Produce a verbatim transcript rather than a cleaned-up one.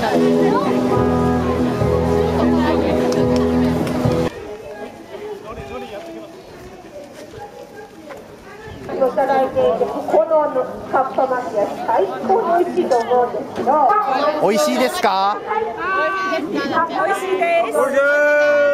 いただいていて、ここのかっぱ巻きは最高に美味しいと思うんですけど。 美味しいですか？ 美味しいです。